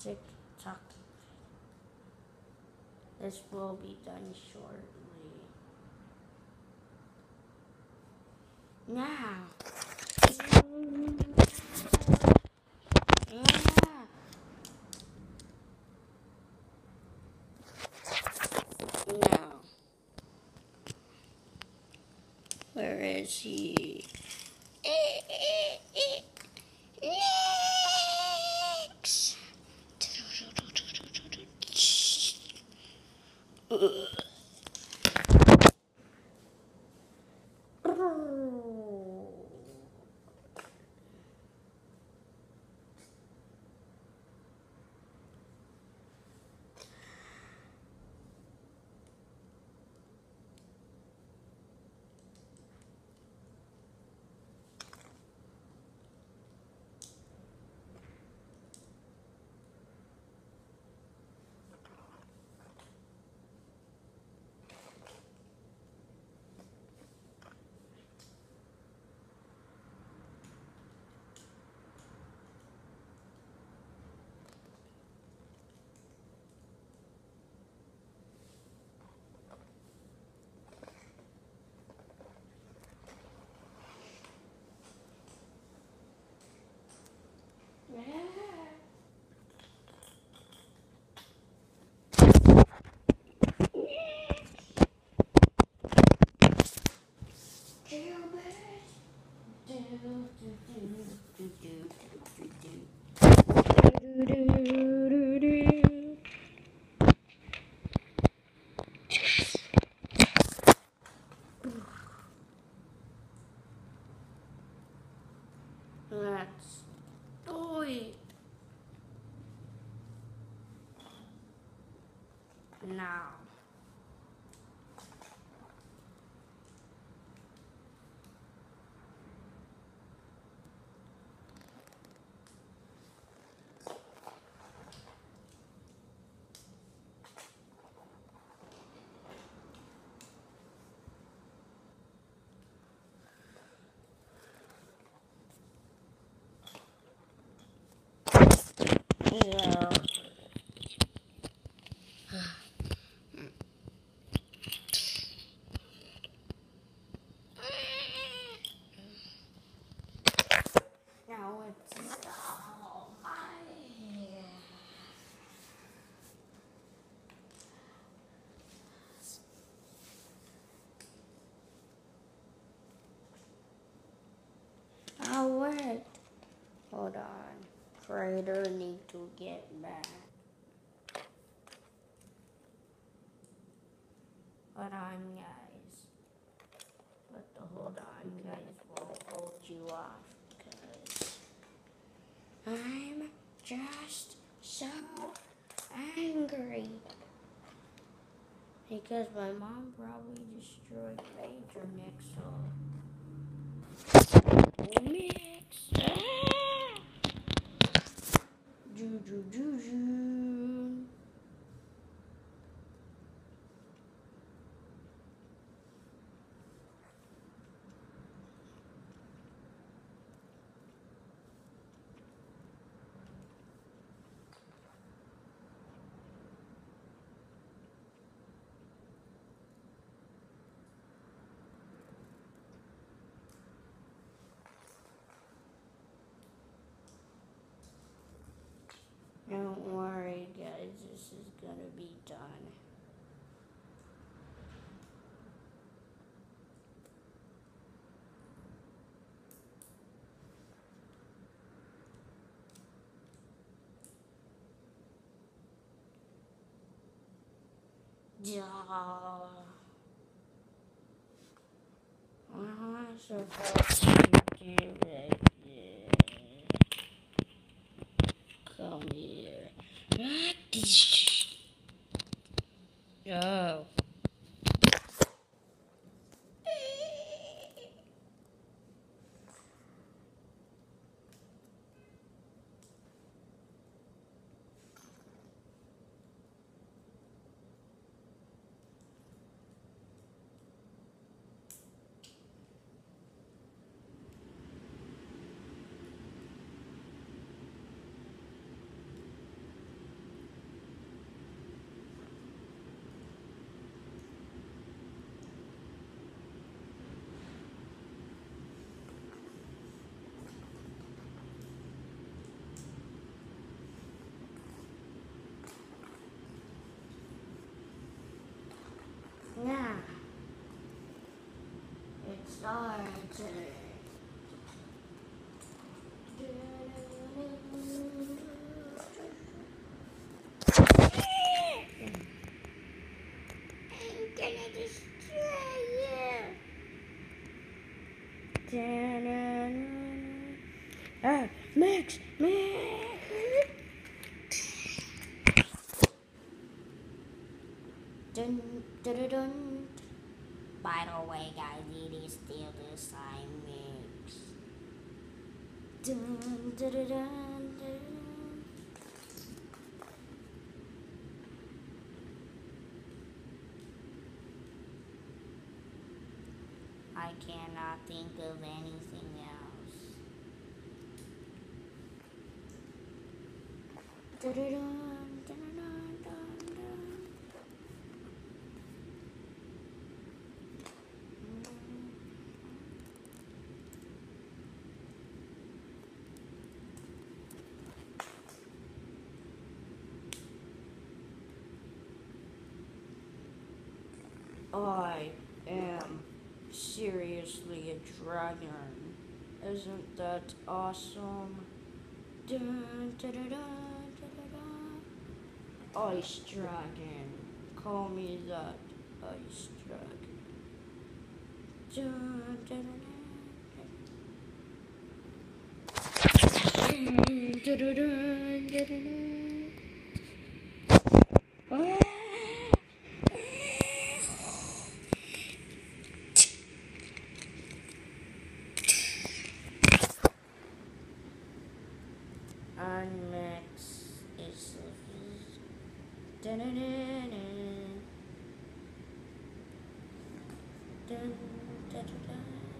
tick tock. This will be done shortly. Now. Yeah. Now. Where is he? Next. Let's do it now. Yeah. Now it's all mine. Oh wait. Hold on. Trader need to get back. Hold on, guys. But hold on, guys. Won't hold you off, cause I'm just so angry. Because my mom probably destroyed Major Mixel. Mix. Ju. Don't worry, guys. This is gonna be done. Yeah. I'm supposed to do it. Come here. No. started. I'm gonna destroy you. Ah, Max! Dun, dun, dun, dun. By the way, guys, it is still the same mix. Dun, dun, dun, dun, dun. I cannot think of anything else. Dun, dun, dun, dun, dun, dun, dun. I am seriously a dragon. Isn't that awesome? Dun, dun, dun, dun, dun, dun. Ice dragon. Call me that. Ice dragon. Dun, dun, dun, dun. Dun, dun, dun, dun, dun. Ah! And next is dun, dun, dun, dun, dun, dun, dun.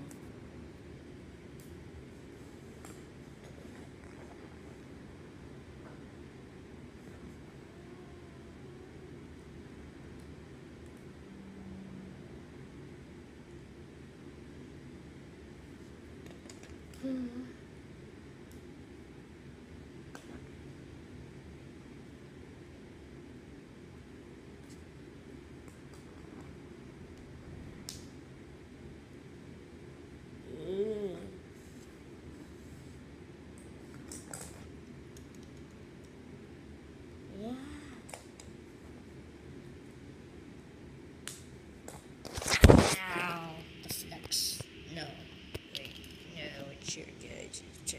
Yeah. Ow. The flex. No. Wait. No, it's your guys' turn.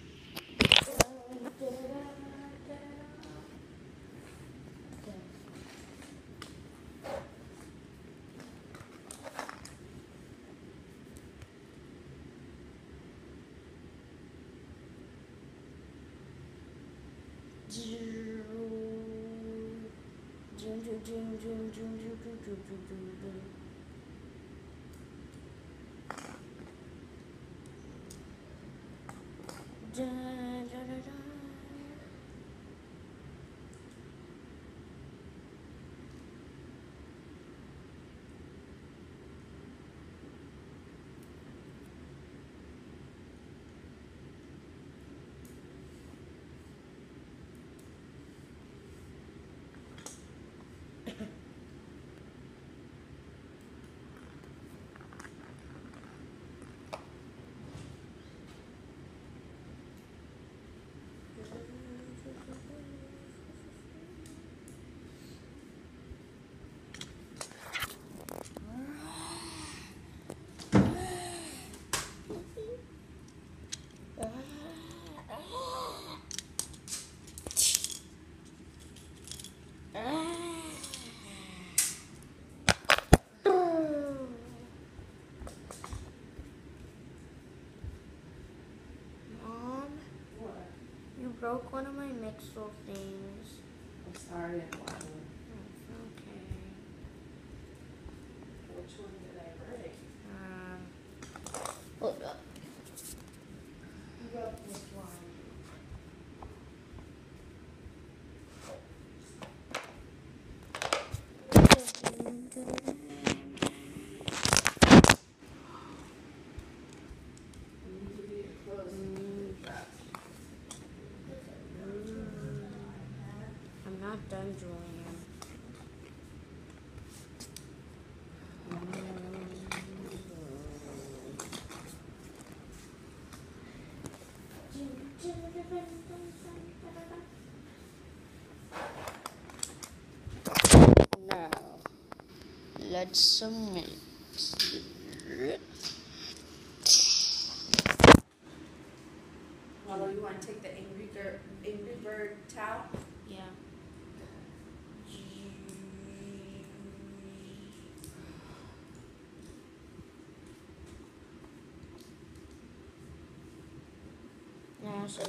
Broke one of my Mixel things. I'm sorry, I wasn't. That's okay. Which one did I break? Hold up. You got this one. You need to be close. I'm not done drawing. add some mix. Although you want to take the Angry Bird towel? Yeah. Now so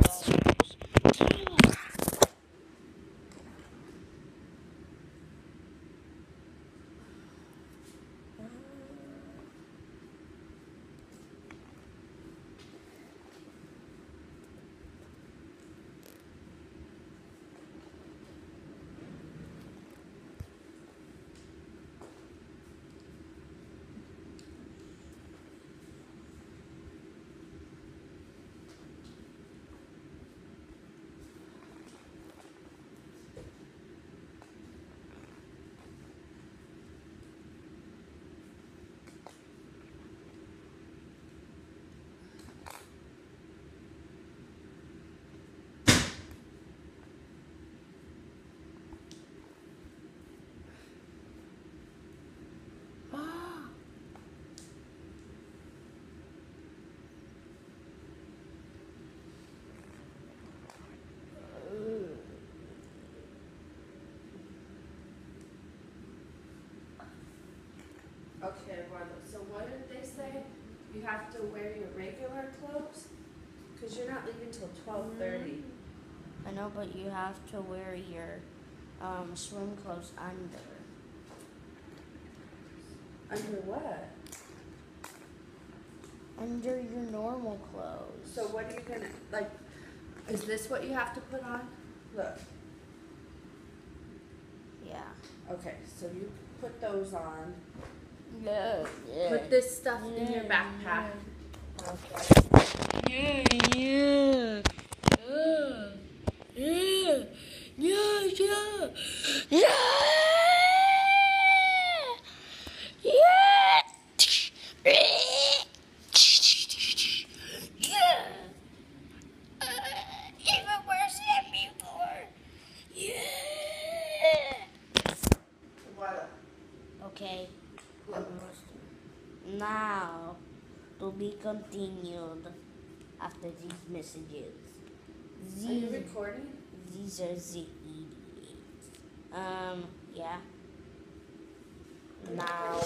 Okay, so what did they say? You have to wear your regular clothes? Because you're not leaving till 12:30. I know, but you have to wear your swim clothes under. Under what? Under your normal clothes. So what are you gonna, like, is this what you have to put on? Look. Yeah. Okay, so you put those on. Yeah. Put this stuff in your backpack. Yeah. Yeah. Yeah. Yeah. Yeah. Yeah. Yeah. Yeah. Even worse than before. Yeah. What? Okay. Now, to be continued after these messages. Are you recording? These are the idiots. Yeah. Now.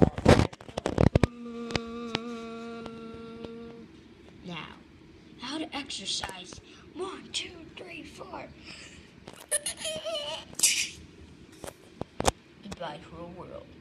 Now, how to exercise. 1, 2, 3, 4. Goodbye for a world.